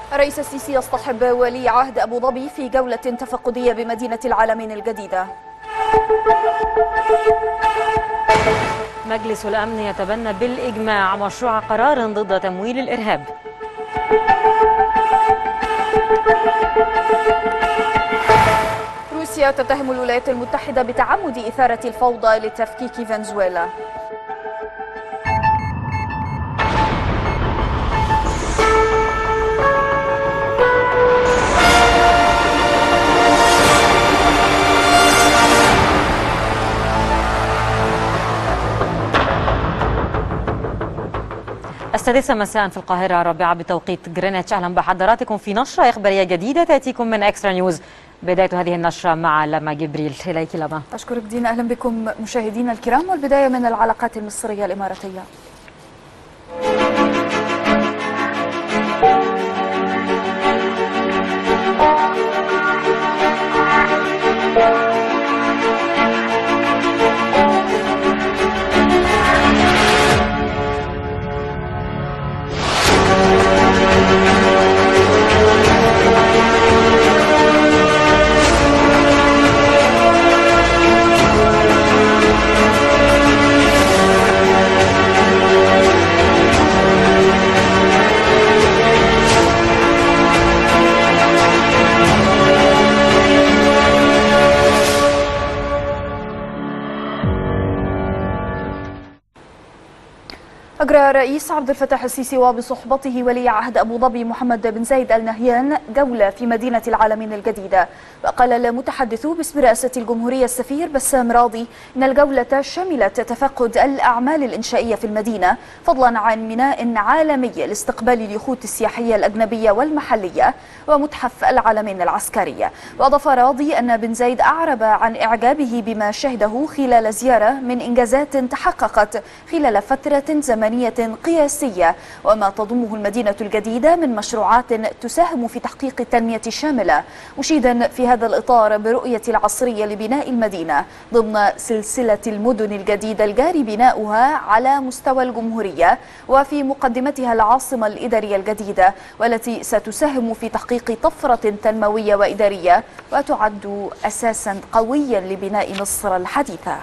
الرئيس السيسي يصطحب ولي عهد أبو ظبي في جولة تفقدية بمدينة العالمين الجديدة. مجلس الأمن يتبنى بالإجماع مشروع قرار ضد تمويل الإرهاب. روسيا تتهم الولايات المتحدة بتعمد إثارة الفوضى لتفكيك فنزويلا. السادسة مساء في القاهرة، الرابعة بتوقيت جرينتش. أهلا بحضراتكم في نشرة إخبارية جديدة تأتيكم من إكسترا نيوز. بداية هذه النشرة مع لما جبريل. إليك لما. أشكرك دينا. أهلا بكم مشاهدينا الكرام، والبداية من العلاقات المصرية الإماراتية. أجرى الرئيس عبد الفتاح السيسي وبصحبته ولي عهد أبو ظبي محمد بن زايد آل نهيان جولة في مدينة العالمين الجديدة. وقال المتحدث باسم رئاسة الجمهورية السفير بسام راضي إن الجولة شملت تفقد الأعمال الإنشائية في المدينة، فضلا عن ميناء عالمي لاستقبال اليخوت السياحية الأجنبية والمحلية ومتحف العالمين العسكرية. وأضاف راضي أن بن زايد أعرب عن إعجابه بما شهده خلال زيارة من إنجازات تحققت خلال فترة زمنية قياسية، وما تضمه المدينة الجديدة من مشروعات تساهم في تحقيق التنمية الشاملة، مشيدا في هذا الإطار برؤية العصرية لبناء المدينة ضمن سلسلة المدن الجديدة الجاري بناؤها على مستوى الجمهورية، وفي مقدمتها العاصمة الإدارية الجديدة، والتي ستساهم في تحقيق طفرة تنموية وإدارية وتعد أساسا قويا لبناء مصر الحديثة.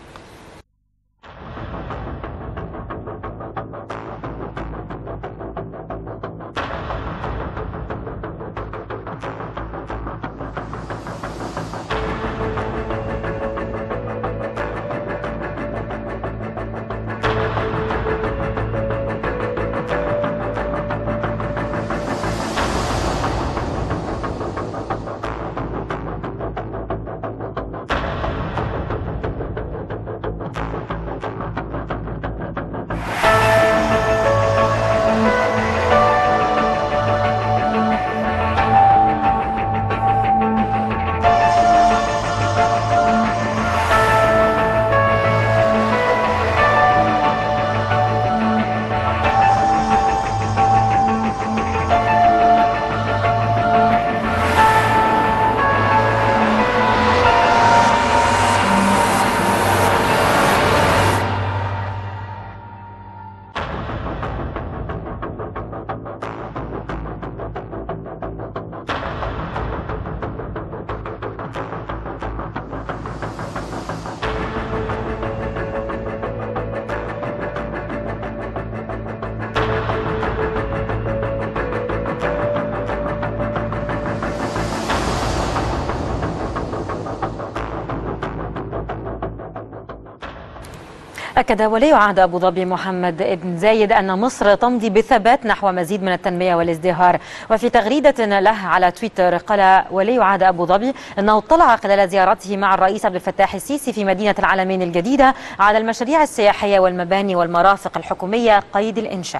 أكد ولي عهد أبو ظبي محمد بن زايد أن مصر تمضي بثبات نحو مزيد من التنمية والازدهار. وفي تغريدة له على تويتر قال ولي عهد أبو ظبي أنه اطلع خلال زيارته مع الرئيس عبد الفتاح السيسي في مدينة العالمين الجديدة على المشاريع السياحية والمباني والمرافق الحكومية قيد الإنشاء.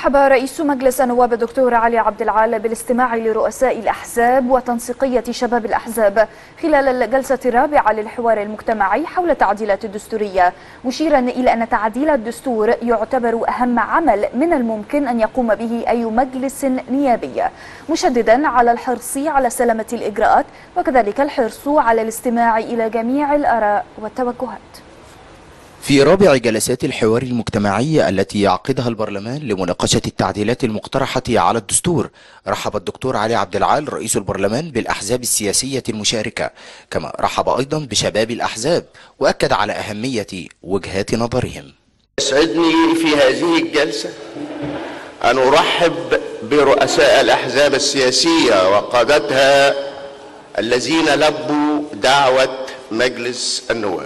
رحب رئيس مجلس النواب الدكتور علي عبد العال بالاستماع لرؤساء الأحزاب وتنسيقية شباب الأحزاب خلال الجلسة الرابعة للحوار المجتمعي حول التعديلات الدستورية، مشيرا إلى أن تعديل الدستور يعتبر أهم عمل من الممكن أن يقوم به أي مجلس نيابي، مشددا على الحرص على سلامة الإجراءات وكذلك الحرص على الاستماع إلى جميع الآراء والتوجهات. في رابع جلسات الحوار المجتمعي التي يعقدها البرلمان لمناقشة التعديلات المقترحة على الدستور، رحب الدكتور علي عبد العال رئيس البرلمان بالأحزاب السياسية المشاركة، كما رحب أيضا بشباب الأحزاب وأكد على أهمية وجهات نظرهم. يسعدني في هذه الجلسة أن أرحب برؤساء الأحزاب السياسية وقادتها الذين لبوا دعوة مجلس النواب.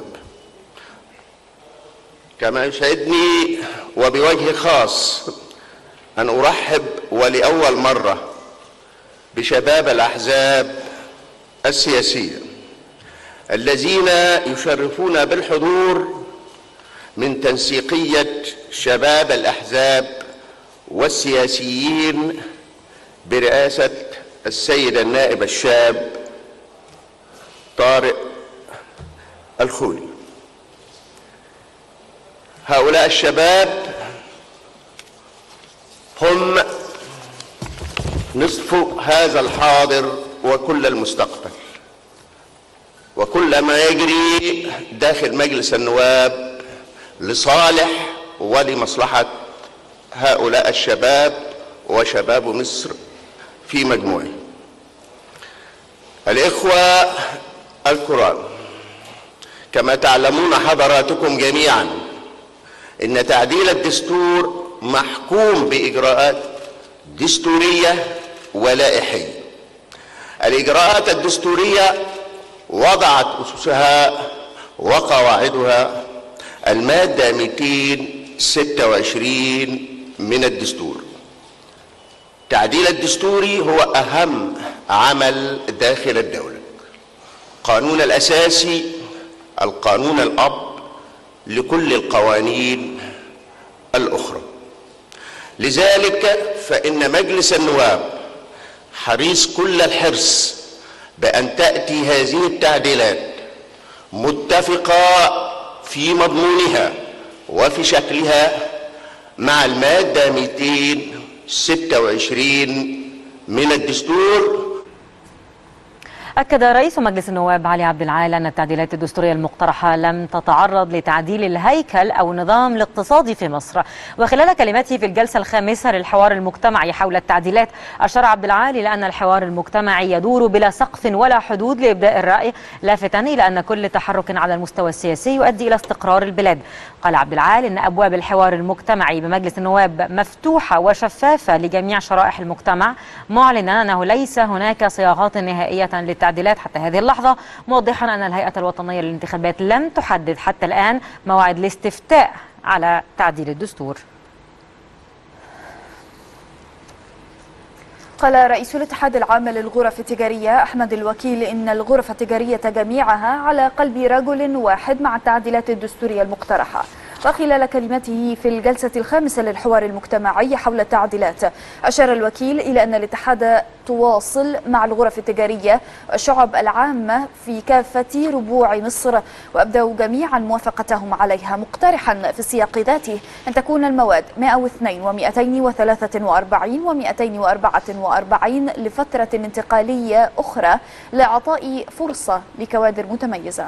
كما يسعدني وبوجه خاص أن أرحب ولأول مرة بشباب الأحزاب السياسية الذين يشرفون بالحضور من تنسيقية شباب الأحزاب والسياسيين برئاسة السيد النائب الشاب طارق الخولي. هؤلاء الشباب هم نصف هذا الحاضر وكل المستقبل، وكل ما يجري داخل مجلس النواب لصالح ولمصلحة هؤلاء الشباب وشباب مصر في مجموعه. الإخوة الكرام، كما تعلمون حضراتكم جميعا إن تعديل الدستور محكوم بإجراءات دستورية ولائحية. الإجراءات الدستورية وضعت أسسها وقواعدها المادة 226 من الدستور. التعديل الدستوري هو أهم عمل داخل الدولة. القانون الأساسي، القانون الأب لكل القوانين الأخرى. لذلك فإن مجلس النواب حريص كل الحرص بأن تأتي هذه التعديلات متفقة في مضمونها وفي شكلها مع المادة 226 من الدستور. أكد رئيس مجلس النواب علي عبد العال أن التعديلات الدستورية المقترحة لم تتعرض لتعديل الهيكل أو النظام الاقتصادي في مصر. وخلال كلمته في الجلسة الخامسة للحوار المجتمعي حول التعديلات، أشار عبد العال إلى أن الحوار المجتمعي يدور بلا سقف ولا حدود لإبداء الرأي، لافتا إلى أن كل تحرك على المستوى السياسي يؤدي إلى استقرار البلاد. قال عبد العال إن أبواب الحوار المجتمعي بمجلس النواب مفتوحة وشفافة لجميع شرائح المجتمع، معلنا أنه ليس هناك صياغات نهائية للتعديلات حتى هذه اللحظة، موضحا أن الهيئة الوطنية للانتخابات لم تحدد حتى الآن موعد الاستفتاء على تعديل الدستور. قال رئيس الاتحاد العام للغرف التجارية أحمد الوكيل إن الغرف التجارية جميعها على قلب رجل واحد مع التعديلات الدستورية المقترحة. وخلال كلمته في الجلسة الخامسة للحوار المجتمعي حول التعديلات، أشار الوكيل إلى أن الاتحاد تواصل مع الغرف التجارية والشعب العامة في كافة ربوع مصر، وأبدوا جميعا موافقتهم عليها، مقترحا في السياق ذاته أن تكون المواد 102 و243 و244 لفترة انتقالية أخرى لإعطاء فرصة لكوادر متميزة.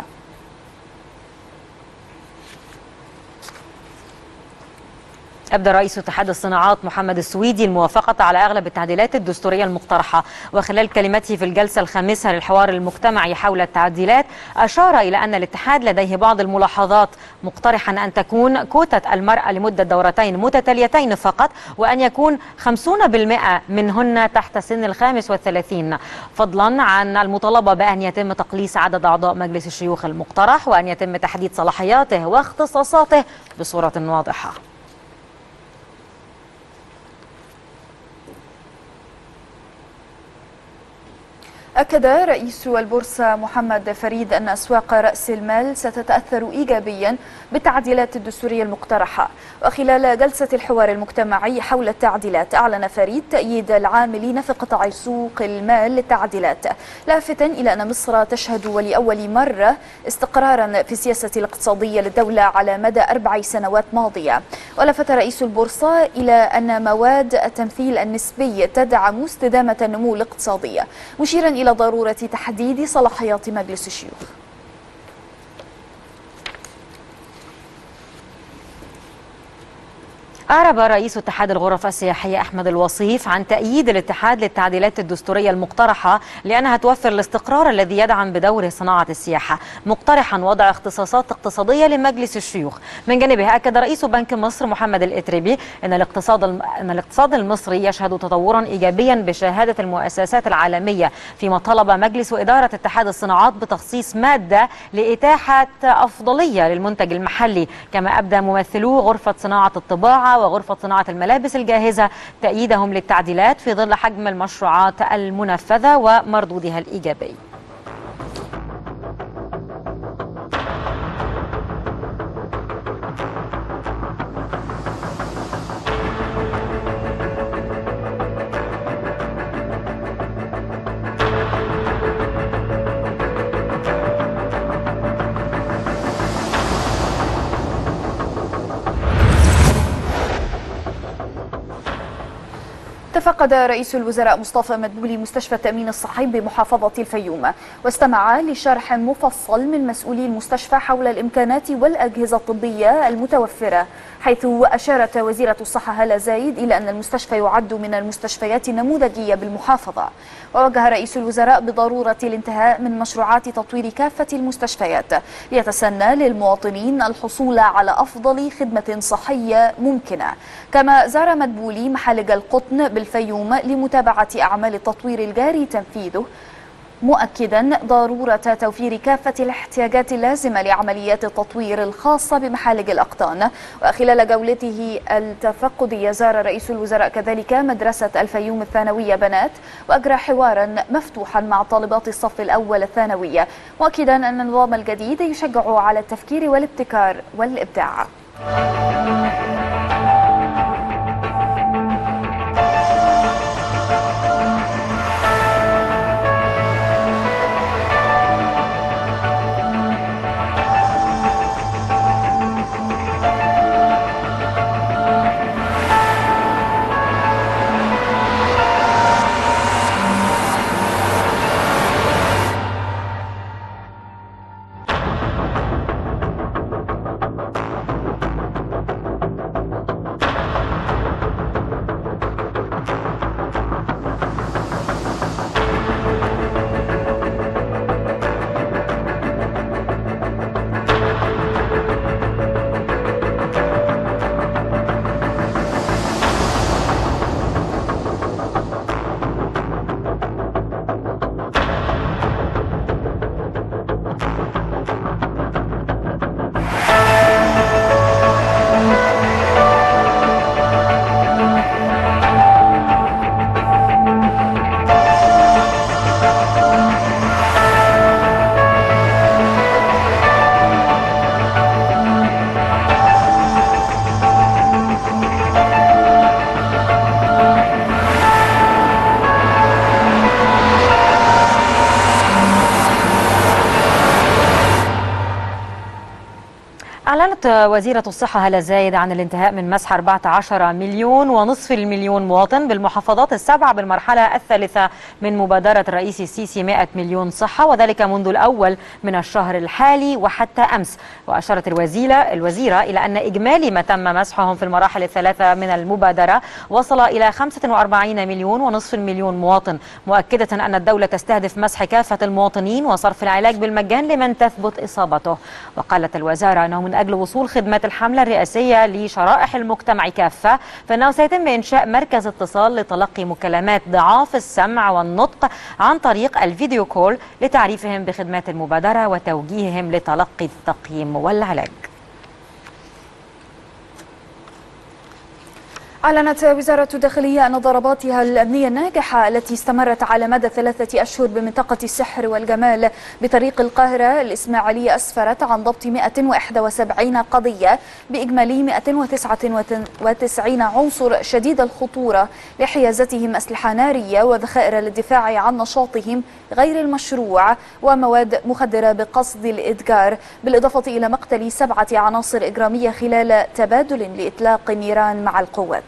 أبدى رئيس اتحاد الصناعات محمد السويدي الموافقة على أغلب التعديلات الدستورية المقترحة. وخلال كلمته في الجلسة الخامسة للحوار المجتمعي حول التعديلات، أشار إلى أن الاتحاد لديه بعض الملاحظات، مقترحا أن تكون كوتة المرأة لمدة دورتين متتاليتين فقط، وأن يكون 50% منهن تحت سن 35، فضلا عن المطالبة بأن يتم تقليص عدد أعضاء مجلس الشيوخ المقترح، وأن يتم تحديد صلاحياته واختصاصاته بصورة واضحة. أكد رئيس البورصة محمد فريد أن أسواق رأس المال ستتأثر إيجابيا بالتعديلات الدستورية المقترحة. وخلال جلسة الحوار المجتمعي حول التعديلات أعلن فريد تأييد العاملين في قطاع سوق المال للتعديلات، لافتا إلى أن مصر تشهد ولأول مرة استقرارا في السياسة الاقتصادية للدولة على مدى 4 سنوات ماضية. ولفت رئيس البورصة إلى أن مواد التمثيل النسبي تدعم استدامة النمو الاقتصادي، مشيرا إلى ضرورة تحديد صلاحيات مجلس الشيوخ. أعرب رئيس اتحاد الغرف السياحية أحمد الوصيف عن تأييد الاتحاد للتعديلات الدستورية المقترحة لأنها توفر الاستقرار الذي يدعم بدوره صناعة السياحة، مقترحا وضع اختصاصات اقتصادية لمجلس الشيوخ. من جانبه أكد رئيس بنك مصر محمد الإتربي أن الاقتصاد المصري يشهد تطورا إيجابيا بشهادة المؤسسات العالمية، فيما طلب مجلس إدارة اتحاد الصناعات بتخصيص مادة لإتاحة أفضلية للمنتج المحلي. كما أبدى ممثلو غرفة صناعة الطباعة وغرفة صناعة الملابس الجاهزة تأييدهم للتعديلات في ظل حجم المشروعات المنفذة ومردودها الإيجابي. تفقد رئيس الوزراء مصطفى مدبولي مستشفى التأمين الصحي بمحافظة الفيوم، واستمع لشرح مفصل من مسؤولي المستشفى حول الإمكانات والأجهزة الطبية المتوفرة، حيث أشارت وزيرة الصحة هالة زايد إلى أن المستشفى يعد من المستشفيات النموذجية بالمحافظة. ووجه رئيس الوزراء بضرورة الانتهاء من مشروعات تطوير كافة المستشفيات ليتسنى للمواطنين الحصول على أفضل خدمة صحية ممكنة. كما زار مدبولي محالج القطن بالفيوم لمتابعة أعمال التطوير الجاري تنفيذه، مؤكدا ضرورة توفير كافة الاحتياجات اللازمة لعمليات التطوير الخاصة بمحالج الأقطان. وخلال جولته التفقدية زار رئيس الوزراء كذلك مدرسة الفيوم الثانوية بنات، وأجرى حوارا مفتوحا مع طالبات الصف الأول الثانوية، مؤكدا أن النظام الجديد يشجع على التفكير والابتكار والإبداع. أعلنت وزيرة الصحة هالة زايد عن الانتهاء من مسح 14.5 مليون مواطن بالمحافظات السبع بالمرحلة الثالثة من مبادرة الرئيس السيسي 100 مليون صحة، وذلك منذ الأول من الشهر الحالي وحتى أمس. وأشارت الوزيرة إلى أن إجمالي ما تم مسحهم في المراحل الثلاثة من المبادرة وصل إلى 45 مليون و0.5 مليون مواطن، مؤكدة أن الدولة تستهدف مسح كافة المواطنين وصرف العلاج بالمجان لمن تثبت إصابته. وقالت الوزارة أنه من أجل وصول خدمات الحملة الرئاسية لشرائح المجتمع كافة، فإنه سيتم إنشاء مركز اتصال لتلقي مكالمات ضعاف السمع والنطق عن طريق الفيديو كول لتعريفهم بخدمات المبادرة وتوجيههم لتلقي التقييم والعلاج. أعلنت وزارة الداخلية أن ضرباتها الأمنية الناجحة التي استمرت على مدى 3 أشهر بمنطقة السحر والجمال بطريق القاهرة الإسماعيلية أسفرت عن ضبط 171 قضية بإجمالي 199 عنصر شديد الخطورة لحيازتهم أسلحة نارية وذخائر للدفاع عن نشاطهم غير المشروع ومواد مخدرة بقصد الإتجار، بالإضافة إلى مقتل 7 عناصر إجرامية خلال تبادل لإطلاق النيران مع القوات.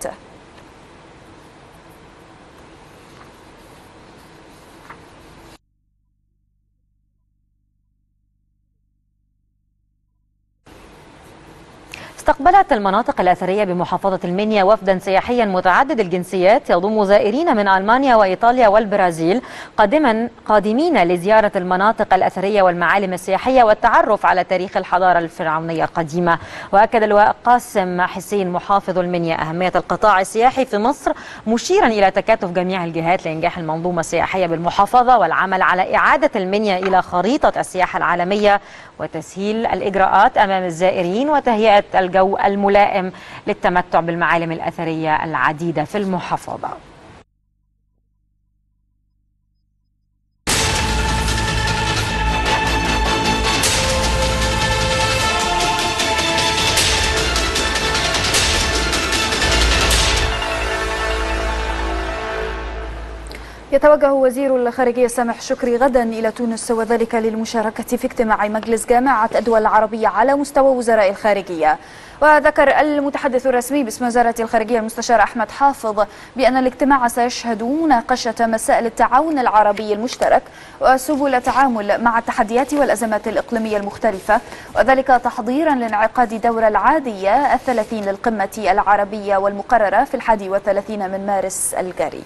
استقبلت المناطق الأثرية بمحافظة المنيا وفدا سياحيا متعدد الجنسيات يضم زائرين من ألمانيا وإيطاليا والبرازيل قادمين لزيارة المناطق الأثرية والمعالم السياحية والتعرف على تاريخ الحضارة الفرعونية القديمة. وأكد اللواء قاسم حسين محافظ المنيا أهمية القطاع السياحي في مصر، مشيرا إلى تكاتف جميع الجهات لإنجاح المنظومة السياحية بالمحافظة والعمل على إعادة المنيا إلى خريطة السياحة العالمية وتسهيل الإجراءات أمام الزائرين وتهيئة الجو الملائم للتمتع بالمعالم الأثرية العديدة في المحافظة. يتوجه وزير الخارجية سامح شكري غدا إلى تونس وذلك للمشاركة في اجتماع مجلس جامعة الدول العربية على مستوى وزراء الخارجية. وذكر المتحدث الرسمي باسم وزارة الخارجية المستشار أحمد حافظ بأن الاجتماع سيشهد مناقشة مسائل التعاون العربي المشترك وسبل التعامل مع التحديات والأزمات الإقليمية المختلفة، وذلك تحضيرا لانعقاد دورة العادية 30 للقمة العربية والمقررة في 31 من مارس الجاري.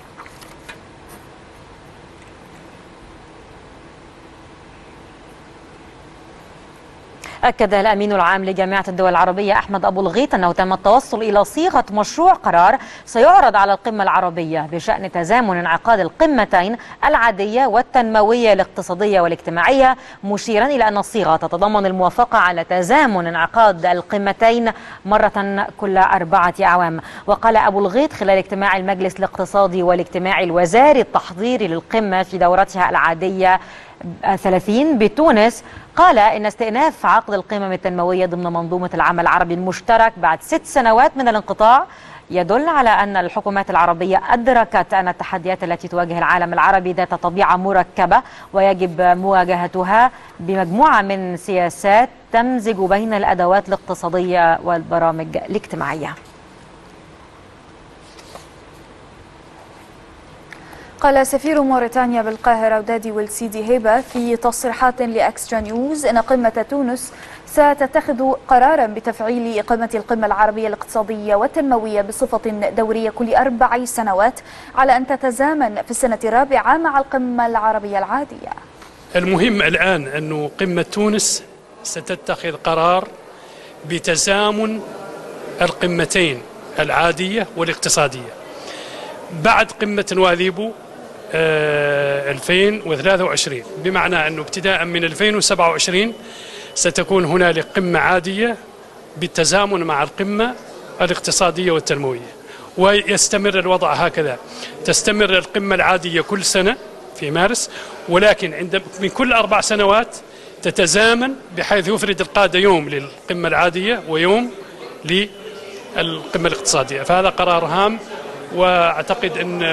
أكد الأمين العام لجامعة الدول العربية أحمد أبو الغيط أنه تم التوصل إلى صيغة مشروع قرار سيعرض على القمة العربية بشأن تزامن انعقاد القمتين العادية والتنموية الاقتصادية والاجتماعية، مشيرا إلى أن الصيغة تتضمن الموافقة على تزامن انعقاد القمتين مرة كل 4 أعوام. وقال أبو الغيط خلال اجتماع المجلس الاقتصادي والاجتماعي الوزاري التحضيري للقمة في دورتها العادية 30 بتونس، قال إن استئناف عقد القمم التنموية ضمن منظومة العمل العربي المشترك بعد 6 سنوات من الانقطاع يدل على أن الحكومات العربية أدركت أن التحديات التي تواجه العالم العربي ذات طبيعة مركبة ويجب مواجهتها بمجموعة من سياسات تمزج بين الأدوات الاقتصادية والبرامج الاجتماعية. قال سفير موريتانيا بالقاهرة ودادي والسيدي هيبة في تصريحات لأكسترا نيوز إن قمة تونس ستتخذ قرارا بتفعيل إقامة القمة العربية الاقتصادية والتنموية بصفة دورية كل 4 سنوات على أن تتزامن في السنة الرابعة مع القمة العربية العادية. المهم الآن أنه قمة تونس ستتخذ قرار بتزامن القمتين العادية والاقتصادية بعد قمة نواذيبو 2023، بمعنى أنه ابتداء من 2027 ستكون هنالك قمة عادية بالتزامن مع القمة الاقتصادية والتنموية، ويستمر الوضع هكذا. تستمر القمة العادية كل سنة في مارس، ولكن من كل 4 سنوات تتزامن بحيث يفرد القادة يوم للقمة العادية ويوم للقمة الاقتصادية. فهذا قرار هام، واعتقد ان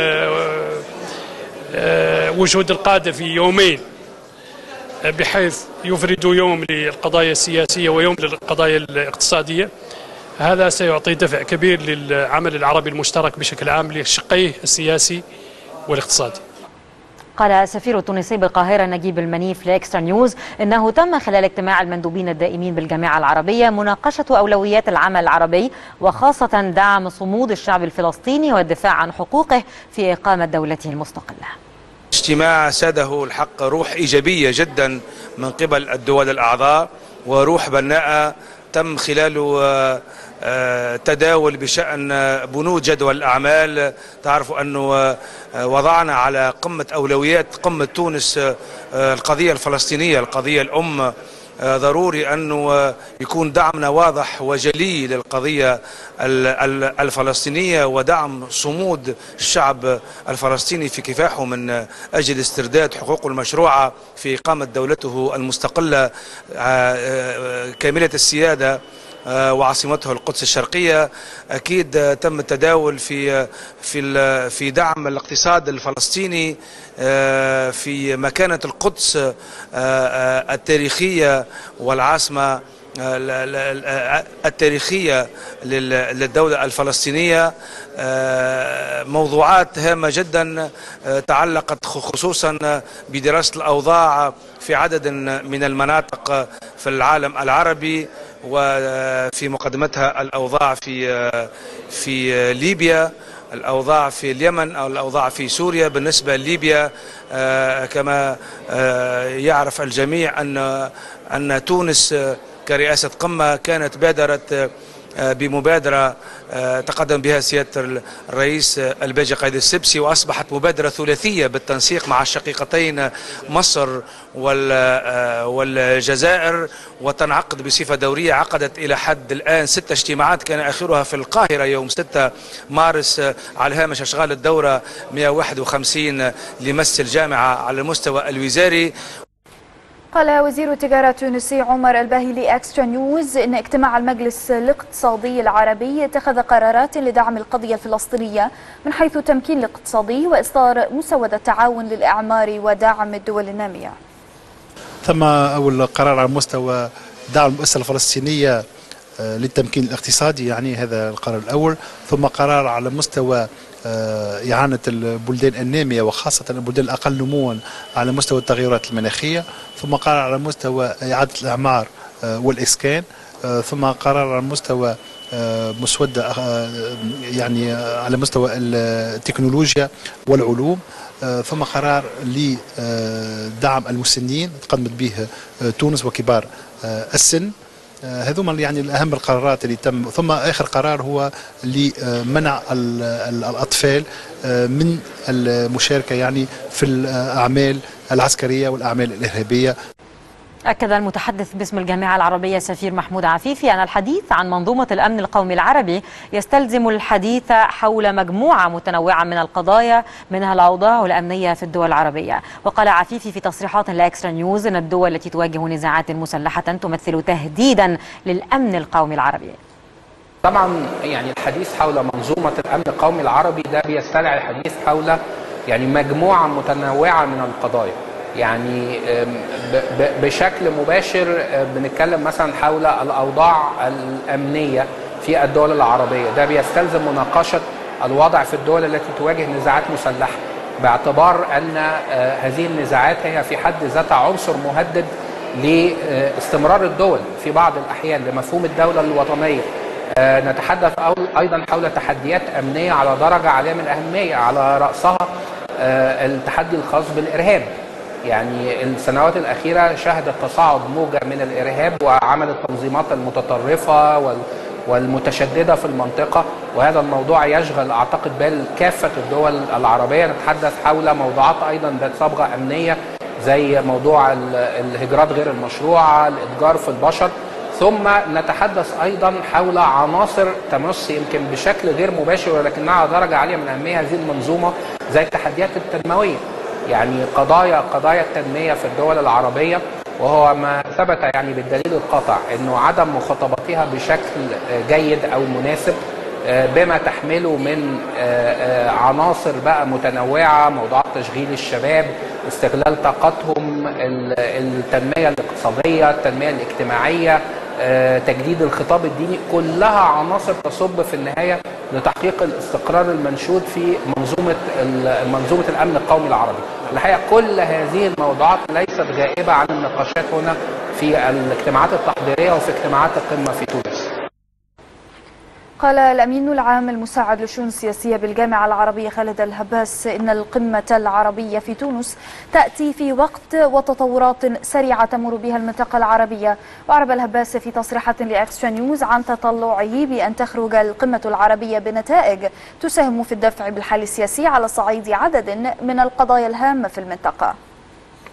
وجود القادة في يومين بحيث يفردوا يوم للقضايا السياسية ويوم للقضايا الاقتصادية، هذا سيعطي دفع كبير للعمل العربي المشترك بشكل عام لشقيه السياسي والاقتصادي. قال السفير التونسي بالقاهرة نجيب المنيف لإكسترا نيوز إنه تم خلال اجتماع المندوبين الدائمين بالجامعة العربية مناقشة أولويات العمل العربي وخاصة دعم صمود الشعب الفلسطيني والدفاع عن حقوقه في إقامة دولته المستقلة. اجتماع ساده الحق روح إيجابية جدا من قبل الدول الأعضاء، وروح بناءة تم خلاله تداول بشأن بنود جدول الأعمال. تعرفوا أنه وضعنا على قمة أولويات قمة تونس القضية الفلسطينية، القضية الأم ضروري أنه يكون دعمنا واضح وجلي للقضية الفلسطينية ودعم صمود الشعب الفلسطيني في كفاحه من أجل استرداد حقوقه المشروعة في إقامة دولته المستقلة كاملة السيادة وعاصمته القدس الشرقية. أكيد تم التداول في دعم الاقتصاد الفلسطيني في مكانة القدس التاريخية والعاصمة التاريخية للدولة الفلسطينية. موضوعات هامة جدا تعلقت خصوصا بدراسة الأوضاع في عدد من المناطق في العالم العربي، وفي مقدمتها الأوضاع في ليبيا، الأوضاع في اليمن أو الأوضاع في سوريا. بالنسبة لليبيا كما يعرف الجميع أن تونس كرئاسة قمة كانت بادرت بمبادرة تقدم بها سيادة الرئيس الباجي قايد السبسي، وأصبحت مبادرة ثلاثية بالتنسيق مع الشقيقتين مصر والجزائر، وتنعقد بصفة دورية. عقدت إلى حد الآن 6 اجتماعات، كان آخرها في القاهرة يوم 6 مارس على هامش أشغال الدورة 151 لمس الجامعة على المستوى الوزاري. قال وزير التجارة التونسي عمر الباهي لإكسترا نيوز إن اجتماع المجلس الاقتصادي العربي اتخذ قرارات لدعم القضية الفلسطينية من حيث التمكين الاقتصادي وإصدار مسودة تعاون للإعمار ودعم الدول النامية. ثم أول قرار على مستوى دعم المؤسسة الفلسطينية للتمكين الاقتصادي، يعني هذا القرار الأول. ثم قرار على مستوى إعانة البلدان النامية وخاصة البلدان الأقل نموا على مستوى التغيرات المناخية. ثم قرار على مستوى إعادة الإعمار والإسكان. ثم قرار على مستوى مسودة يعني على مستوى التكنولوجيا والعلوم. ثم قرار لدعم المسنين تقدمت به تونس وكبار السن. هذوما يعني الأهم القرارات اللي تم. ثم آخر قرار هو لمنع الأطفال من المشاركة يعني في الأعمال العسكرية والأعمال الإرهابية. أكد المتحدث باسم الجامعة العربية سفير محمود عفيفي أن الحديث عن منظومة الأمن القومي العربي يستلزم الحديث حول مجموعة متنوعة من القضايا منها الأوضاع الأمنية في الدول العربية. وقال عفيفي في تصريحات لإكسترا نيوز أن الدول التي تواجه نزاعات مسلحة تمثل تهديدا للأمن القومي العربي. طبعا يعني الحديث حول منظومة الأمن القومي العربي ده بيستدعي الحديث حول يعني مجموعة متنوعة من القضايا. يعني بشكل مباشر بنتكلم مثلا حول الأوضاع الأمنية في الدول العربية، ده بيستلزم مناقشة الوضع في الدول التي تواجه نزاعات مسلحة، باعتبار أن هذه النزاعات هي في حد ذاتها عنصر مهدد لاستمرار الدول في بعض الأحيان لمفهوم الدولة الوطنية. نتحدث أيضا حول تحديات أمنية على درجة عالية من الأهمية، على رأسها التحدي الخاص بالإرهاب. يعني السنوات الأخيرة شهدت تصاعد موجة من الإرهاب وعمل التنظيمات المتطرفة والمتشددة في المنطقة، وهذا الموضوع يشغل أعتقد بال كافة الدول العربية. نتحدث حول موضوعات أيضا ذات صبغة أمنية زي موضوع الهجرات غير المشروعة، الإتجار في البشر. ثم نتحدث أيضا حول عناصر تمس يمكن بشكل غير مباشر ولكنها على درجة عالية من أهمية هذه المنظومة زي التحديات التنموية. يعني قضايا التنمية في الدول العربية، وهو ما ثبت يعني بالدليل القاطع أنه عدم مخاطبتها بشكل جيد أو مناسب بما تحمله من عناصر بقى متنوعة، موضوعات تشغيل الشباب، استغلال طاقتهم، التنمية الاقتصادية، التنمية الاجتماعية، تجديد الخطاب الديني، كلها عناصر تصب في النهاية لتحقيق الاستقرار المنشود في منظومة الأمن القومي العربي. الحقيقة كل هذه الموضوعات ليست غائبة عن النقاشات هنا في الاجتماعات التحضيرية وفي اجتماعات القمة في تونس. قال الأمين العام المساعد للشؤون السياسية بالجامعة العربية خالد الهباس إن القمة العربية في تونس تأتي في وقت وتطورات سريعة تمر بها المنطقة العربية. وأعرب الهباس في تصريحات لإكسترا نيوز عن تطلعه بأن تخرج القمة العربية بنتائج تساهم في الدفع بالحال السياسي على صعيد عدد من القضايا الهامة في المنطقة.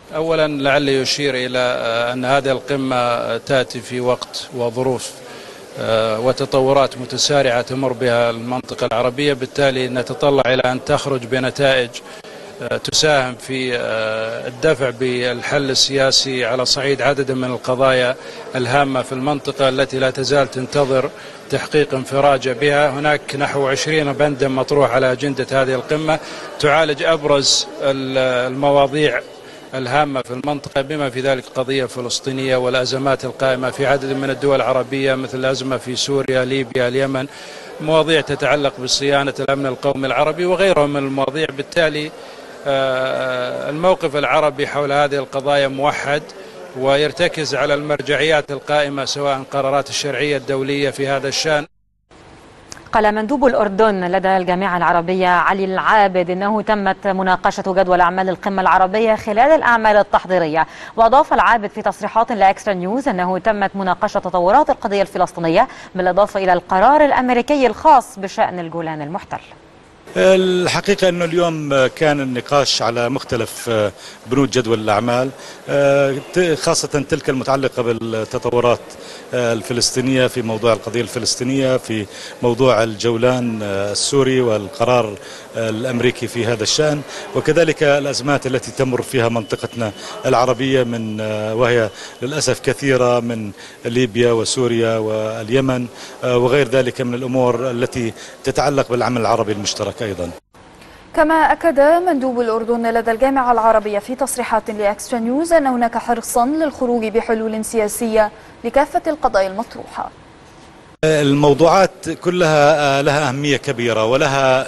أولا لعلي يشير إلى أن هذه القمة تأتي في وقت وظروف وتطورات متسارعة تمر بها المنطقة العربية، بالتالي نتطلع إلى أن تخرج بنتائج تساهم في الدفع بالحل السياسي على صعيد عدد من القضايا الهامة في المنطقة التي لا تزال تنتظر تحقيق انفراج بها. هناك نحو 20 بندا مطروح على أجندة هذه القمة تعالج أبرز المواضيع الهامة في المنطقة، بما في ذلك قضية فلسطينية والأزمات القائمة في عدد من الدول العربية مثل الأزمة في سوريا، ليبيا، اليمن، مواضيع تتعلق بصيانة الأمن القومي العربي وغيرها من المواضيع. بالتالي الموقف العربي حول هذه القضايا موحد ويرتكز على المرجعيات القائمة سواء قرارات الشرعية الدولية في هذا الشأن. قال مندوب الأردن لدى الجامعة العربية علي العابد إنه تمت مناقشة جدول أعمال القمة العربية خلال الأعمال التحضيرية. وأضاف العابد في تصريحات لإكسترا نيوز أنه تمت مناقشة تطورات القضية الفلسطينية، بالإضافة إلى القرار الأمريكي الخاص بشأن الجولان المحتل. الحقيقة أنه اليوم كان النقاش على مختلف بنود جدول الأعمال، خاصة تلك المتعلقة بالتطورات الفلسطينية في موضوع القضية الفلسطينية، في موضوع الجولان السوري والقرار الأمريكي في هذا الشأن، وكذلك الأزمات التي تمر فيها منطقتنا العربية وهي للأسف كثيرة من ليبيا وسوريا واليمن وغير ذلك من الأمور التي تتعلق بالعمل العربي المشترك أيضا. كما أكد مندوب الأردن لدى الجامعة العربية في تصريحات لإكسترا نيوز أن هناك حرصا للخروج بحلول سياسية لكافة القضايا المطروحة. الموضوعات كلها لها أهمية كبيرة ولها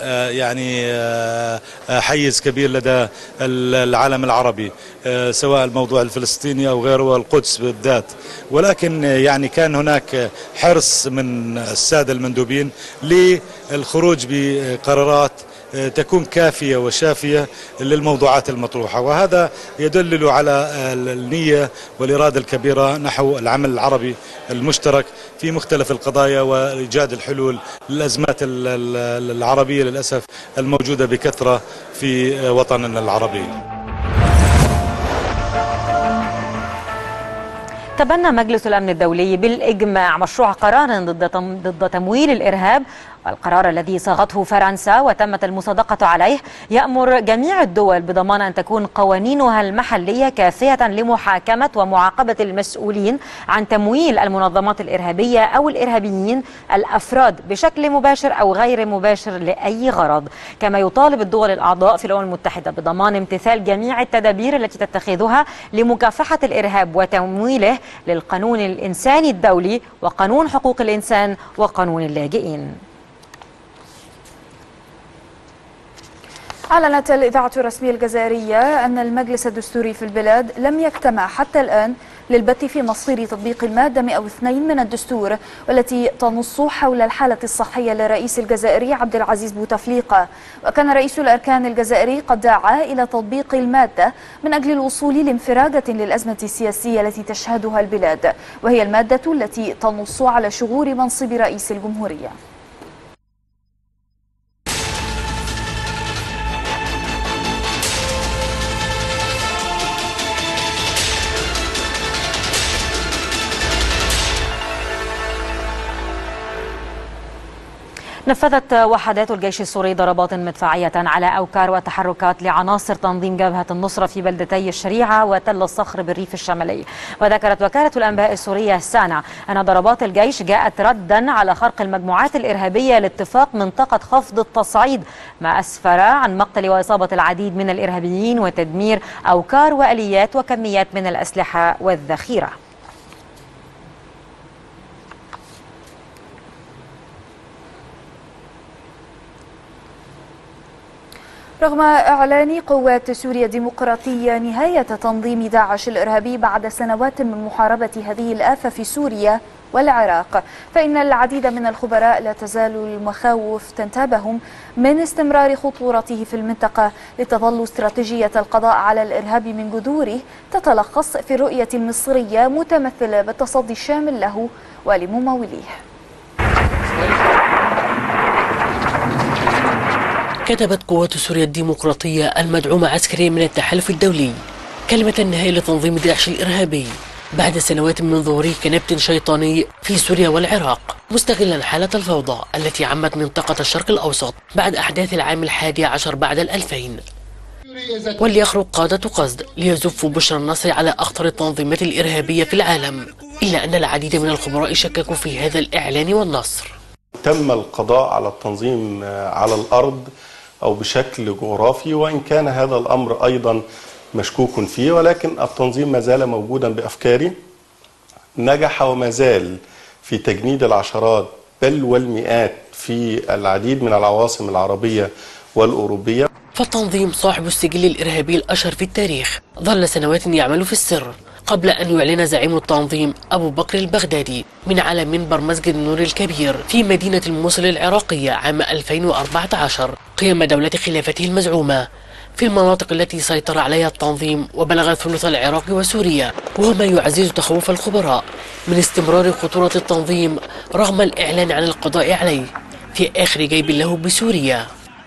حيز كبير لدى العالم العربي، سواء الموضوع الفلسطيني أو غيره والقدس بالذات، ولكن كان هناك حرص من السادة المندوبين للخروج بقرارات تكون كافية وشافية للموضوعات المطروحة، وهذا يدلل على النية والإرادة الكبيرة نحو العمل العربي المشترك في مختلف القضايا وإيجاد الحلول للأزمات العربية للأسف الموجودة بكثرة في وطننا العربي. تبنى مجلس الأمن الدولي بالإجماع مشروع قرار ضد تمويل الإرهاب، والقرار الذي صاغته فرنسا وتمت المصادقة عليه يأمر جميع الدول بضمان أن تكون قوانينها المحلية كافية لمحاكمة ومعاقبة المسؤولين عن تمويل المنظمات الإرهابية أو الإرهابيين الأفراد بشكل مباشر أو غير مباشر لأي غرض. كما يطالب الدول الأعضاء في الأمم المتحدة بضمان امتثال جميع التدابير التي تتخذها لمكافحة الإرهاب وتمويله للقانون الإنساني الدولي وقانون حقوق الإنسان وقانون اللاجئين. أعلنت الإذاعة الرسمية الجزائرية أن المجلس الدستوري في البلاد لم يجتمع حتى الآن للبت في مصير تطبيق المادة 102 من الدستور، والتي تنص حول الحالة الصحية للرئيس الجزائري عبد العزيز بوتفليقة. وكان رئيس الأركان الجزائري قد دعا إلى تطبيق المادة من أجل الوصول لانفراجة للأزمة السياسية التي تشهدها البلاد، وهي المادة التي تنص على شغور منصب رئيس الجمهورية. نفذت وحدات الجيش السوري ضربات مدفعية على أوكار وتحركات لعناصر تنظيم جبهة النصرة في بلدتي الشريعة وتل الصخر بالريف الشمالي. وذكرت وكالة الأنباء السورية سانا أن ضربات الجيش جاءت ردا على خرق المجموعات الإرهابية لاتفاق منطقة خفض التصعيد، ما أسفر عن مقتل وإصابة العديد من الإرهابيين وتدمير أوكار وآليات وكميات من الأسلحة والذخيرة. رغم إعلان قوات سوريا الديمقراطية نهاية تنظيم داعش الإرهابي بعد سنوات من محاربة هذه الآفة في سوريا والعراق، فإن العديد من الخبراء لا تزال المخاوف تنتابهم من استمرار خطورته في المنطقة، لتظل استراتيجية القضاء على الإرهاب من جذوره تتلخص في الرؤية المصرية متمثلة بالتصدي الشامل له ولمموليه. كتبت قوات سوريا الديمقراطية المدعومة عسكريا من التحالف الدولي كلمة النهاية لتنظيم داعش الإرهابي بعد سنوات من ظهوره كنبت شيطاني في سوريا والعراق، مستغلا حالة الفوضى التي عمت منطقة الشرق الأوسط بعد أحداث العام 11 بعد 2000. وليخرج قادة قصد ليزفوا بشرى النصر على أخطر التنظيمات الإرهابية في العالم، إلا أن العديد من الخبراء شككوا في هذا الإعلان والنصر. تم القضاء على التنظيم على الأرض أو بشكل جغرافي، وإن كان هذا الأمر أيضا مشكوك فيه، ولكن التنظيم ما زال موجودا بأفكاره. نجح وما زال في تجنيد العشرات بل والمئات في العديد من العواصم العربية والأوروبية. فالتنظيم صاحب السجل الإرهابي الأشهر في التاريخ ظل سنوات يعمل في السر قبل أن يعلن زعيم التنظيم أبو بكر البغدادي من على منبر مسجد النور الكبير في مدينة الموصل العراقية عام 2014 قيام دولة خلافته المزعومة في المناطق التي سيطر عليها التنظيم وبلغ ثلث العراق وسوريا، وهو ما يعزز تخوف الخبراء من استمرار خطورة التنظيم رغم الإعلان عن القضاء عليه في آخر جيب له بسوريا.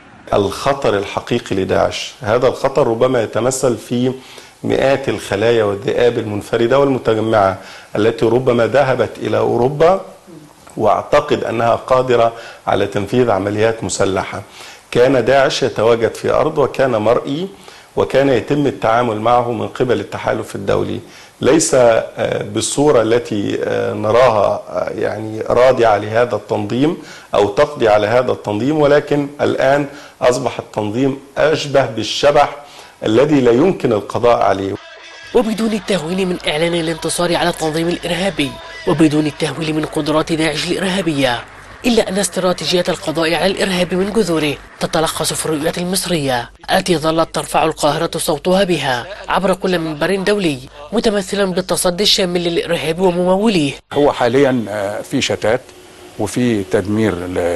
الخطر الحقيقي لداعش، هذا الخطر ربما يتمثل في مئات الخلايا والذئاب المنفردة والمتجمعة التي ربما ذهبت إلى أوروبا واعتقد أنها قادرة على تنفيذ عمليات مسلحة. كان داعش يتواجد في أرض وكان مرئي وكان يتم التعامل معه من قبل التحالف الدولي، ليس بالصورة التي نراها يعني رادعة لهذا التنظيم أو تقضي على هذا التنظيم، ولكن الآن أصبح التنظيم أشبه بالشبح الذي لا يمكن القضاء عليه. وبدون التهوين من إعلان الانتصار على التنظيم الإرهابي وبدون التهويل من قدرات داعش الإرهابية، إلا أن استراتيجية القضاء على الإرهاب من جذوره تتلخص في الرؤية المصرية التي ظلت ترفع القاهرة صوتها بها عبر كل منبر دولي، متمثلا بالتصدي الشامل للإرهاب ومموليه. هو حاليا في شتات وفي تدمير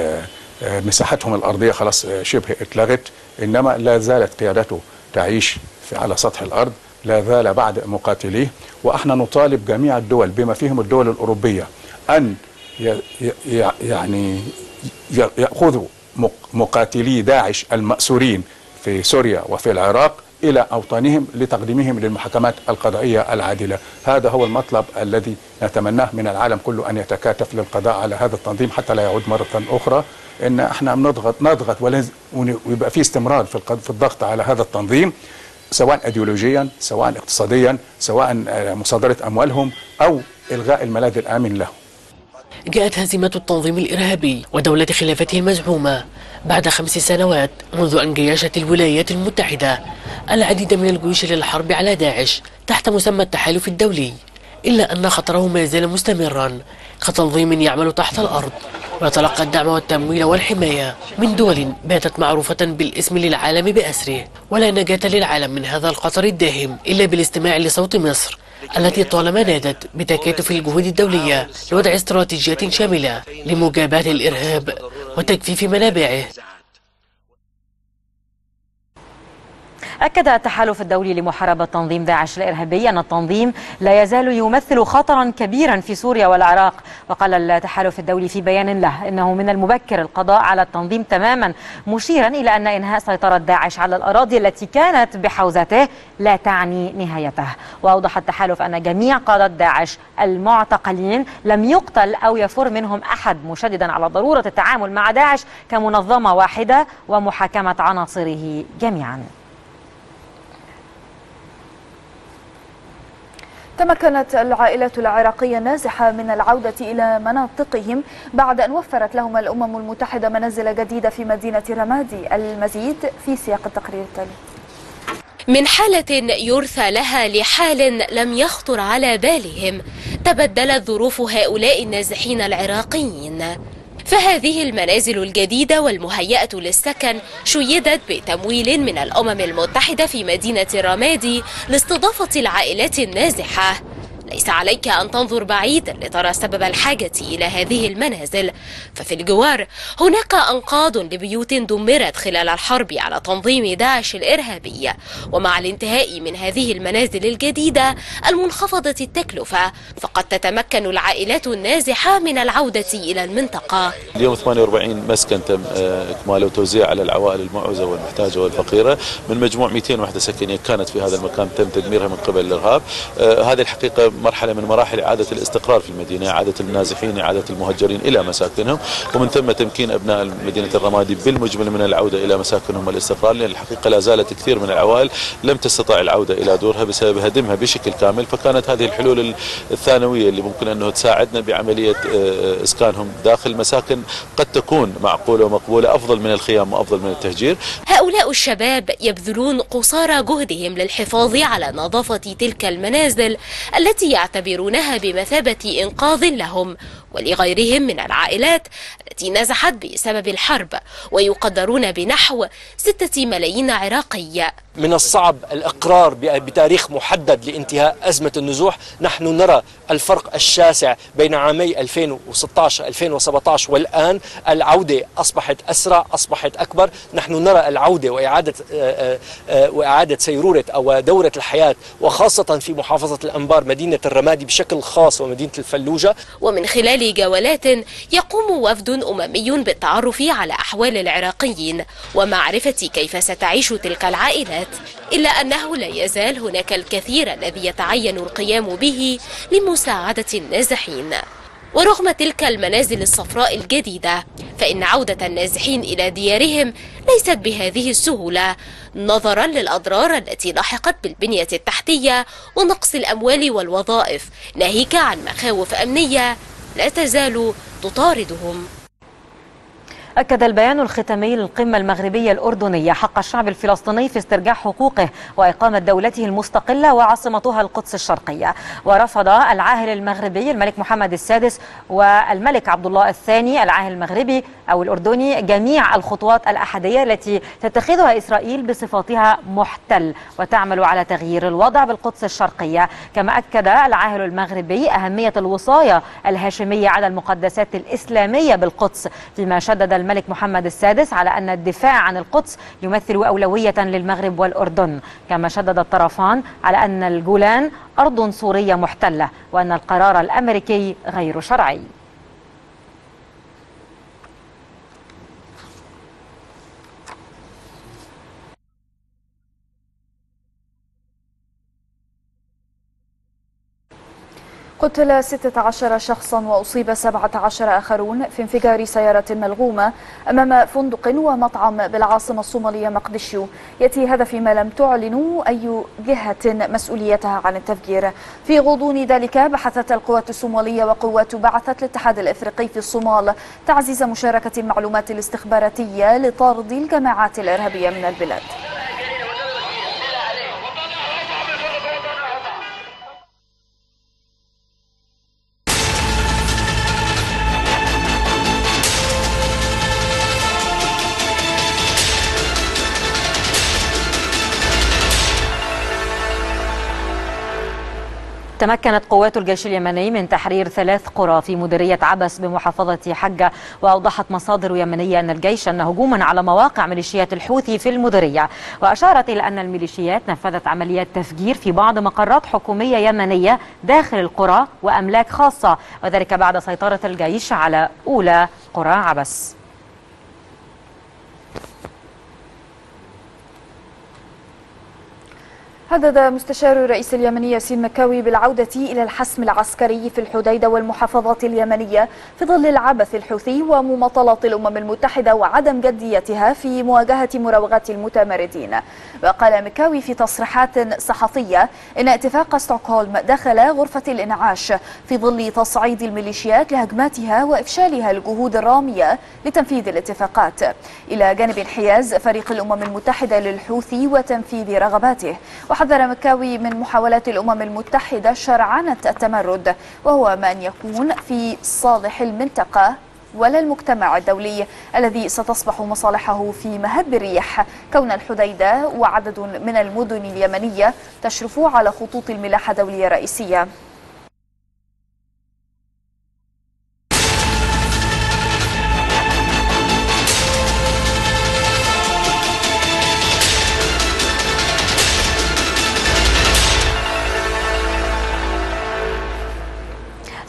مساحتهم الأرضية خلاص شبه اتلغت، إنما لا زالت قيادته تعيش على سطح الأرض، لا زال بعد مقاتليه. وإحنا نطالب جميع الدول بما فيهم الدول الأوروبية أن يعني يأخذوا مقاتلي داعش المأسورين في سوريا وفي العراق إلى أوطانهم لتقديمهم للمحكمات القضائية العادلة. هذا هو المطلب الذي نتمناه من العالم كله، أن يتكاتف للقضاء على هذا التنظيم حتى لا يعود مرة أخرى. إن احنا نضغط ويبقى في استمرار في الضغط على هذا التنظيم، سواء أيديولوجيا سواء اقتصاديا سواء مصادرة أموالهم أو إلغاء الملاذ الآمن له. جاءت هزيمة التنظيم الإرهابي ودولة خلافته المزعومة بعد 5 سنوات منذ أن جيشت الولايات المتحدة العديد من الجيوش للحرب على داعش تحت مسمى التحالف الدولي، إلا أن خطره ما زال مستمرا كتنظيم يعمل تحت الأرض ويتلقى الدعم والتمويل والحماية من دول باتت معروفة بالاسم للعالم بأسره. ولا نجاة للعالم من هذا الخطر الداهم إلا بالاستماع لصوت مصر التي طالما نادت بتكاتف الجهود الدولية لوضع استراتيجيات شاملة لمجابهة الإرهاب وتجفيف منابعه. أكد التحالف الدولي لمحاربة تنظيم داعش الإرهابي أن التنظيم لا يزال يمثل خطرا كبيرا في سوريا والعراق. وقال التحالف الدولي في بيان له إنه من المبكر القضاء على التنظيم تماما، مشيرا إلى أن إنهاء سيطرة داعش على الأراضي التي كانت بحوزته لا تعني نهايته. وأوضح التحالف أن جميع قادة داعش المعتقلين لم يقتل أو يفر منهم أحد، مشددا على ضرورة التعامل مع داعش كمنظمة واحدة ومحاكمة عناصره جميعا. تمكنت العائلات العراقية النازحة من العودة إلى مناطقهم بعد أن وفرت لهم الأمم المتحدة منازل جديدة في مدينة رمادي. المزيد في سياق التقرير التالي. من حالة يرثى لها لحال لم يخطر على بالهم، تبدلت ظروف هؤلاء النازحين العراقيين. فهذه المنازل الجديدة والمهيئة للسكن شيدت بتمويل من الأمم المتحدة في مدينة رمادي لاستضافة العائلات النازحة. ليس عليك أن تنظر بعيدا لترى سبب الحاجة إلى هذه المنازل، ففي الجوار هناك أنقاض لبيوت دمرت خلال الحرب على تنظيم داعش الإرهابي. ومع الانتهاء من هذه المنازل الجديدة المنخفضة التكلفة فقد تتمكن العائلات النازحة من العودة إلى المنطقة. اليوم 48 مسكن تم إكماله وتوزيع على العوائل المعوزة والمحتاجة والفقيرة من مجموع 200 وحدة سكنية كانت في هذا المكان تم تدميرها من قبل الإرهاب. هذه الحقيقة مرحلة من مراحل إعادة الاستقرار في المدينة، إعادة النازحين، إعادة المهجرين إلى مساكنهم، ومن ثم تمكين أبناء مدينة الرمادي بالمجمل من العودة إلى مساكنهم والاستقرار، لأن الحقيقة لا زالت كثير من العوائل لم تستطع العودة إلى دورها بسبب هدمها بشكل كامل. فكانت هذه الحلول الثانوية اللي ممكن أنه تساعدنا بعملية إسكانهم داخل مساكن قد تكون معقولة ومقبولة أفضل من الخيام وأفضل من التهجير. هؤلاء الشباب يبذلون قصارى جهدهم للحفاظ على نظافة تلك المنازل التي يعتبرونها بمثابة إنقاذ لهم ولغيرهم من العائلات التي نزحت بسبب الحرب، ويقدرون بنحو 6 ملايين عراقي. من الصعب الإقرار بتاريخ محدد لانتهاء أزمة النزوح. نحن نرى الفرق الشاسع بين عامي 2016-2017 والآن. العودة أصبحت أسرع، أصبحت أكبر. نحن نرى العودة وإعادة سيرورة أو دورة الحياة، وخاصة في محافظة الأنبار، مدينة الرمادي بشكل خاص ومدينة الفلوجة. ومن خلال جولات يقوم وفد أممي بالتعرف على أحوال العراقيين ومعرفة كيف ستعيش تلك العائلات، إلا أنه لا يزال هناك الكثير الذي يتعين القيام به لمساعدة النازحين. ورغم تلك المنازل الصفراء الجديدة فإن عودة النازحين إلى ديارهم ليست بهذه السهولة نظرا للأضرار التي لاحقت بالبنية التحتية ونقص الأموال والوظائف، ناهيك عن مخاوف أمنية لا تزال تطاردهم. أكد البيان الختامي للقمة المغربية الأردنية حق الشعب الفلسطيني في استرجاع حقوقه وإقامة دولته المستقلة وعاصمتها القدس الشرقية. ورفض العاهل المغربي الملك محمد السادس والملك عبد الله الثاني العاهل المغربي أو الأردني جميع الخطوات الأحادية التي تتخذها إسرائيل بصفتها محتل وتعمل على تغيير الوضع بالقدس الشرقية. كما أكد العاهل المغربي أهمية الوصاية الهاشمية على المقدسات الإسلامية بالقدس، فيما شدد الملك محمد السادس على أن الدفاع عن القدس يمثل أولوية للمغرب والأردن. كما شدد الطرفان على أن الجولان أرض سورية محتلة وأن القرار الأمريكي غير شرعي. قتل 16 شخصا وأصيب 17 آخرون في انفجار سيارة ملغومة أمام فندق ومطعم بالعاصمة الصومالية مقدشو. يأتي هذا فيما لم تعلنوا أي جهة مسؤوليتها عن التفجير. في غضون ذلك بحثت القوات الصومالية وقوات بعثة الاتحاد الإفريقي في الصومال تعزيز مشاركة المعلومات الاستخباراتية لطارد الجماعات الإرهابية من البلاد. تمكنت قوات الجيش اليمني من تحرير 3 قرى في مديرية عبس بمحافظة حجة. وأوضحت مصادر يمنية أن الجيش أن هجوما على مواقع ميليشيات الحوثي في المديرية، وأشارت إلى أن الميليشيات نفذت عمليات تفجير في بعض مقرات حكومية يمنية داخل القرى وأملاك خاصة، وذلك بعد سيطرة الجيش على أولى قرى عبس. هدد مستشار الرئيس اليمني ياسين مكاوي بالعودة إلى الحسم العسكري في الحديدة والمحافظات اليمنية في ظل العبث الحوثي ومماطلة الأمم المتحدة وعدم جديتها في مواجهة مراوغات المتمردين. وقال مكاوي في تصريحات صحفية إن اتفاق ستوكهولم دخل غرفة الإنعاش في ظل تصعيد الميليشيات لهجماتها وإفشالها الجهود الرامية لتنفيذ الاتفاقات، إلى جانب انحياز فريق الأمم المتحدة للحوثي وتنفيذ رغباته. وحذر مكاوي من محاولات الأمم المتحدة شرعنة التمرد، وهو ما أن يكون في صالح المنطقة ولا المجتمع الدولي الذي ستصبح مصالحه في مهب الريح، كون الحديدة وعدد من المدن اليمنية تشرف على خطوط الملاحة دولية رئيسية.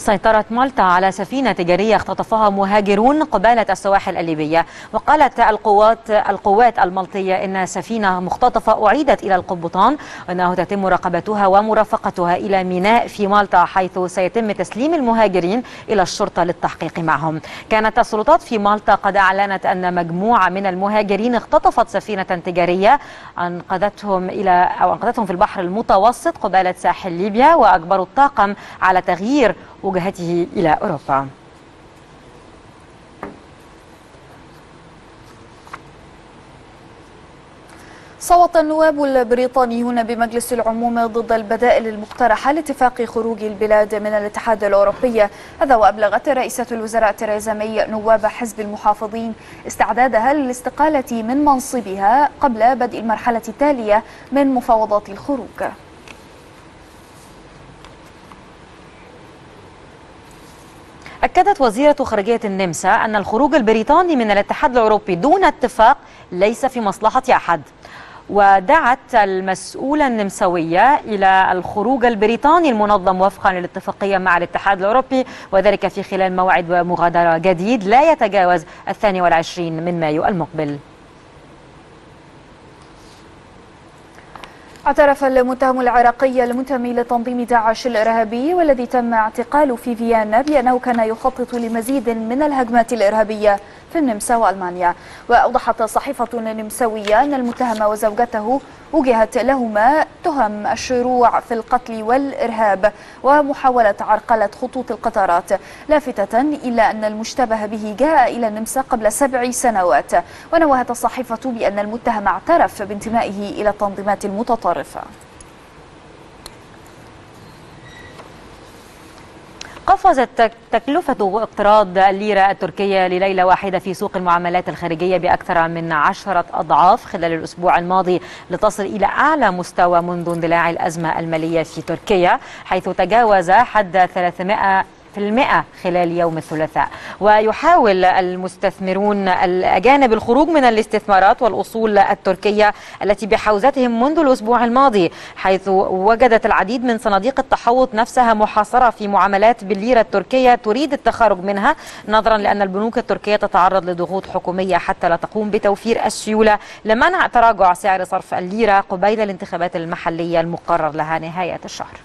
سيطرت مالطا على سفينة تجارية اختطفها مهاجرون قبالة السواحل الليبية، وقالت القوات المالطية إن سفينة مختطفة أعيدت إلى القبطان وأنه تتم مراقبتها ومرافقتها إلى ميناء في مالطا، حيث سيتم تسليم المهاجرين إلى الشرطة للتحقيق معهم. كانت السلطات في مالطا قد أعلنت أن مجموعة من المهاجرين اختطفت سفينة تجارية أنقذتهم في البحر المتوسط قبالة ساحل ليبيا، وأجبروا الطاقم على تغيير وجهته إلى أوروبا. صوت النواب البريطانيون بمجلس العموم ضد البدائل المقترحة لاتفاق خروج البلاد من الاتحاد الأوروبي. هذا وأبلغت رئيسة الوزراء تيريزا ماي نواب حزب المحافظين استعدادها للاستقالة من منصبها قبل بدء المرحلة التالية من مفاوضات الخروج. أكدت وزيرة خارجية النمسا أن الخروج البريطاني من الاتحاد الأوروبي دون اتفاق ليس في مصلحة أحد، ودعت المسؤولة النمساوية إلى الخروج البريطاني المنظم وفقا للاتفاقية مع الاتحاد الأوروبي، وذلك في خلال موعد مغادرة جديد لا يتجاوز 22 من مايو المقبل. اعترف المتهم العراقي المنتمي لتنظيم داعش الإرهابي والذي تم اعتقاله في فيينا بأنه كان يخطط لمزيد من الهجمات الإرهابية في النمسا وألمانيا. وأوضحت صحيفة نمساوية أن المتهم وزوجته وجهت لهما تهم الشروع في القتل والإرهاب ومحاولة عرقلة خطوط القطارات، لافتة إلى أن المشتبه به جاء إلى النمسا قبل 7 سنوات. ونوهت الصحيفة بأن المتهم اعترف بانتمائه إلى التنظيمات المتطرفة. قفزت تكلفة اقتراض الليرة التركية لليلة واحدة في سوق المعاملات الخارجية بأكثر من 10 أضعاف خلال الأسبوع الماضي، لتصل إلى أعلى مستوى منذ اندلاع الأزمة المالية في تركيا، حيث تجاوز حد 300% خلال يوم الثلاثاء. ويحاول المستثمرون الأجانب الخروج من الاستثمارات والأصول التركية التي بحوزتهم منذ الأسبوع الماضي، حيث وجدت العديد من صناديق التحوط نفسها محاصرة في معاملات بالليرة التركية تريد التخارج منها، نظرا لأن البنوك التركية تتعرض لضغوط حكومية حتى لا تقوم بتوفير السيولة لمنع تراجع سعر صرف الليرة قبيل الانتخابات المحلية المقرر لها نهاية الشهر.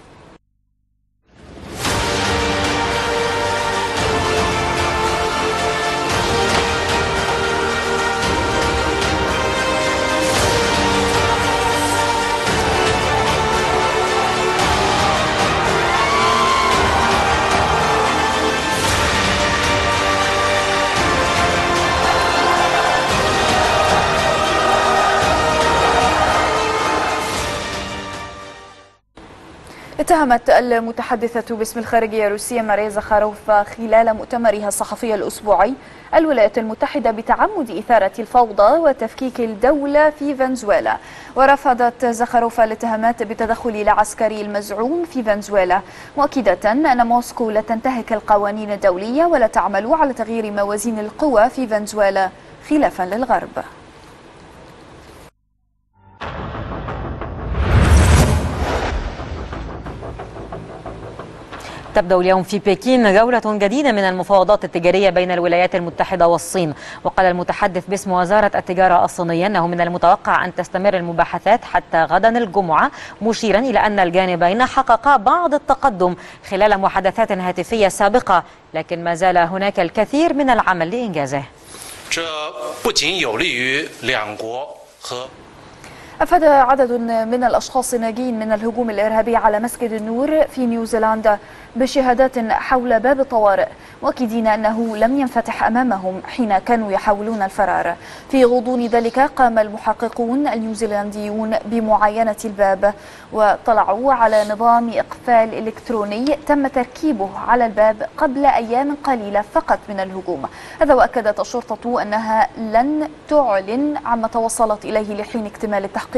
اتهمت المتحدثة باسم الخارجية الروسية ماريا زخاروفا خلال مؤتمرها الصحفي الأسبوعي الولايات المتحدة بتعمد إثارة الفوضى وتفكيك الدولة في فنزويلا. ورفضت زخاروفا الاتهامات بالتدخل العسكري المزعوم في فنزويلا، مؤكدة أن موسكو لا تنتهك القوانين الدولية ولا تعمل على تغيير موازين القوى في فنزويلا خلافا للغرب. تبدأ اليوم في بكين جولة جديدة من المفاوضات التجارية بين الولايات المتحدة والصين. وقال المتحدث باسم وزارة التجارة الصينية أنه من المتوقع أن تستمر المباحثات حتى غدا الجمعة، مشيرا إلى أن الجانبين حققا بعض التقدم خلال محادثات هاتفية سابقة، لكن ما زال هناك الكثير من العمل لإنجازه. أفاد عدد من الأشخاص الناجين من الهجوم الإرهابي على مسجد النور في نيوزيلندا بشهادات حول باب الطوارئ، مؤكدين أنه لم ينفتح أمامهم حين كانوا يحاولون الفرار. في غضون ذلك قام المحققون النيوزيلنديون بمعاينة الباب، وطلعوا على نظام إقفال إلكتروني تم تركيبه على الباب قبل أيام قليلة فقط من الهجوم. هذا وأكدت الشرطة أنها لن تعلن عما توصلت إليه لحين اكتمال التحقيقات.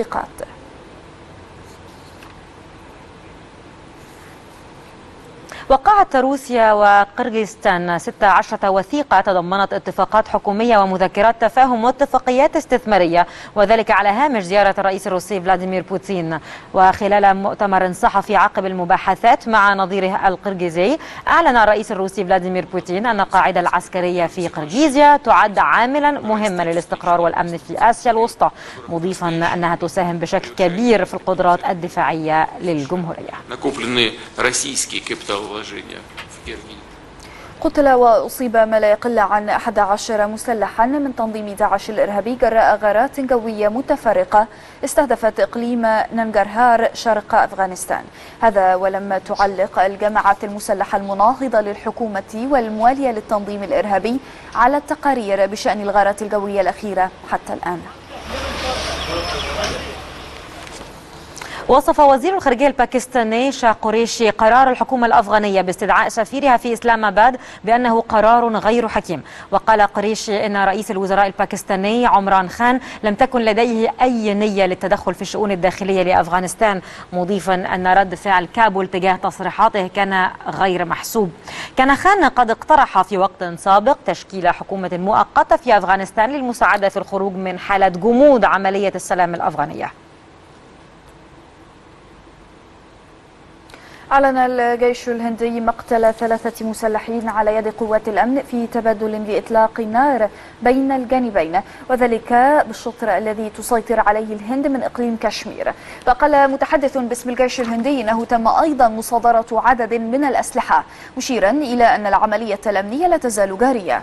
وقعت روسيا وقرغيزستان 16 وثيقة تضمنت اتفاقات حكومية ومذكرات تفاهم واتفاقيات استثمارية، وذلك على هامش زيارة الرئيس الروسي فلاديمير بوتين. وخلال مؤتمر صحفي عقب المباحثات مع نظيره القرغيزي، أعلن الرئيس الروسي فلاديمير بوتين أن القاعدة العسكرية في قرغيزيا تعد عاملا مهما للاستقرار والأمن في آسيا الوسطى، مضيفا أنها تساهم بشكل كبير في القدرات الدفاعية للجمهورية. قتل وأصيب ما لا يقل عن 11 مسلحا من تنظيم داعش الإرهابي جراء غارات جوية متفرقة استهدفت إقليم ننجرهار شرق أفغانستان. هذا ولم تعلق الجماعات المسلحة المناهضة للحكومة والموالية للتنظيم الإرهابي على التقارير بشأن الغارات الجوية الأخيرة حتى الآن. وصف وزير الخارجية الباكستاني شاه قريشي قرار الحكومة الأفغانية باستدعاء سفيرها في إسلام آباد بأنه قرار غير حكيم. وقال قريشي إن رئيس الوزراء الباكستاني عمران خان لم تكن لديه أي نية للتدخل في الشؤون الداخلية لأفغانستان، مضيفا أن رد فعل كابول تجاه تصريحاته كان غير محسوب. كان خان قد اقترح في وقت سابق تشكيل حكومة مؤقتة في أفغانستان للمساعدة في الخروج من حالة جمود عملية السلام الأفغانية. أعلن الجيش الهندي مقتل 3 مسلحين على يد قوات الأمن في تبادل لإطلاق النار بين الجانبين، وذلك بالشطر الذي تسيطر عليه الهند من إقليم كشمير. فقال متحدث باسم الجيش الهندي أنه تم أيضا مصادرة عدد من الأسلحة، مشيرا إلى أن العملية الأمنية لا تزال جارية.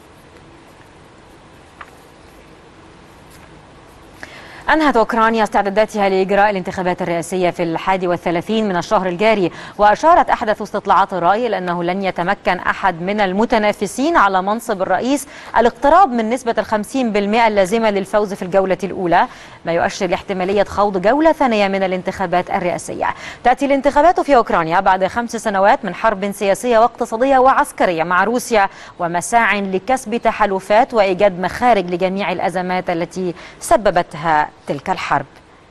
أنهت أوكرانيا استعداداتها لإجراء الانتخابات الرئاسية في 31 من الشهر الجاري، وأشارت أحدث استطلاعات الرأي إلى أنه لن يتمكن أحد من المتنافسين على منصب الرئيس الاقتراب من نسبة 50% اللازمة للفوز في الجولة الأولى، ما يؤشر لاحتمالية خوض جولة ثانية من الانتخابات الرئاسية. تأتي الانتخابات في أوكرانيا بعد 5 سنوات من حرب سياسية واقتصادية وعسكرية مع روسيا، ومساع لكسب تحالفات وإيجاد مخارج لجميع الأزمات التي سببتها تلك الحرب.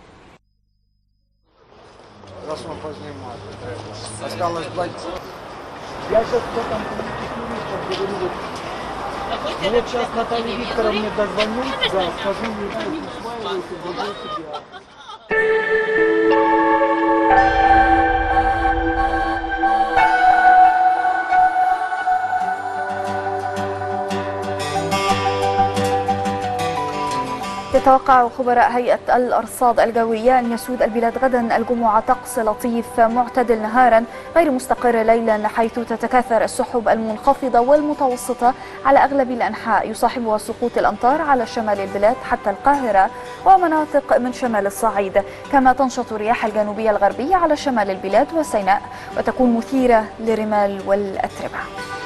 يتوقع خبراء هيئة الأرصاد الجوية أن يسود البلاد غدا الجمعة طقس لطيف معتدل نهارا غير مستقر ليلا، حيث تتكاثر السحب المنخفضة والمتوسطة على أغلب الأنحاء، يصاحبها سقوط الأمطار على شمال البلاد حتى القاهرة ومناطق من شمال الصعيد، كما تنشط الرياح الجنوبية الغربية على شمال البلاد وسيناء وتكون مثيرة للرمال والأتربة.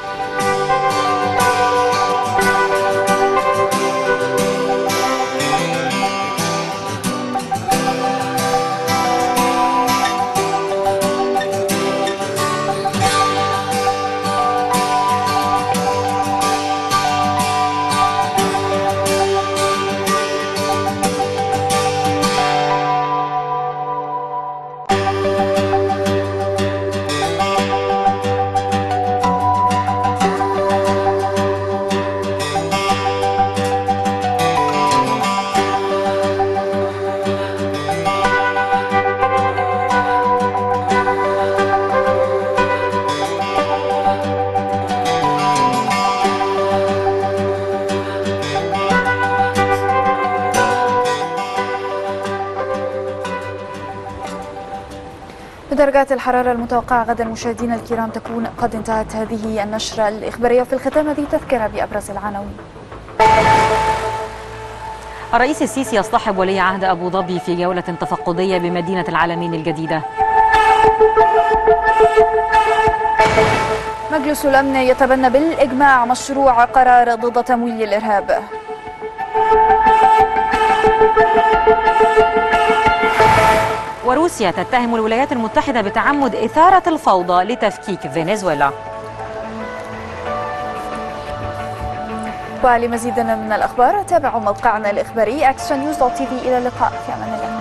بدرجات الحرارة المتوقعة غدا مشاهدينا الكرام تكون قد انتهت هذه النشرة الإخبارية، وفي الختام هذه تذكرة بأبرز العناوين. الرئيس السيسي يصطحب ولي عهد أبو ظبي في جولة تفقدية بمدينة العالمين الجديدة. مجلس الأمن يتبنى بالإجماع مشروع قرار ضد تمويل الإرهاب. وروسيا تتهم الولايات المتحدة بتعمد إثارة الفوضى لتفكيك فنزويلا. ولمزيد من الأخبار تابعوا موقعنا الإخباري action news.tv. إلى اللقاء في أمان الله.